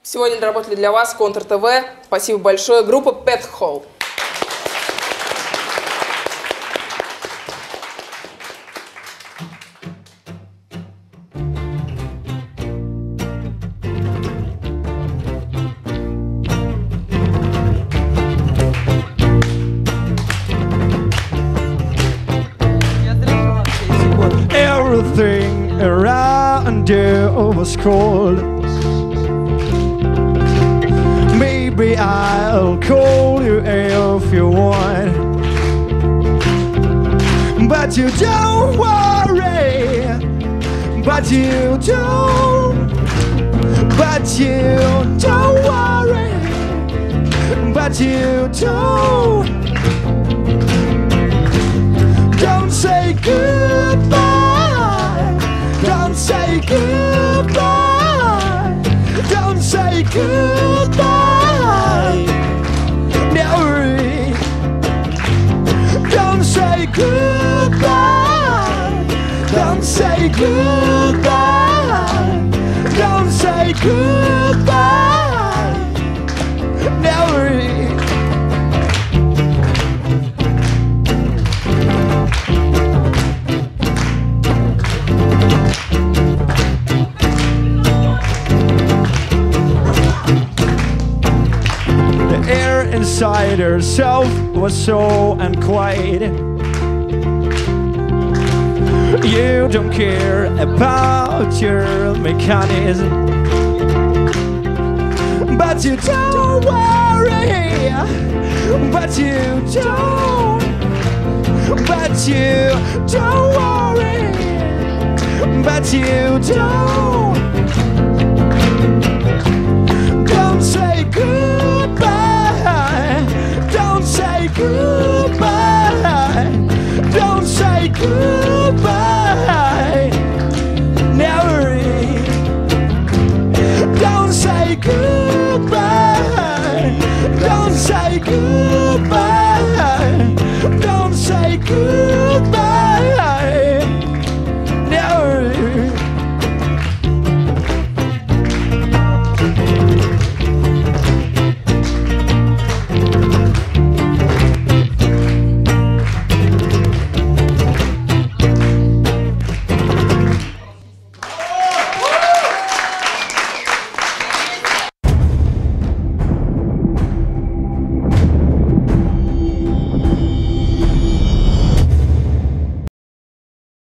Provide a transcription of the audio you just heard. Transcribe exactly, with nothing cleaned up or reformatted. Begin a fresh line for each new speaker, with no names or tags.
Сегодня доработали для вас Контур ТВ. Спасибо большое. Группа PETHOLE.
Everything around you was cold. Maybe I'll call you if you want, but you don't worry, but you don't, but you don't worry, but you don't. Don't say goodbye, don't say goodbye, don't say goodbye, never. Don't say goodbye, don't say goodbye, don't say goodbye, never. Inside herself was so unquiet. You don't care about your mechanism, but you don't worry, but you don't, but you don't worry, but you don't.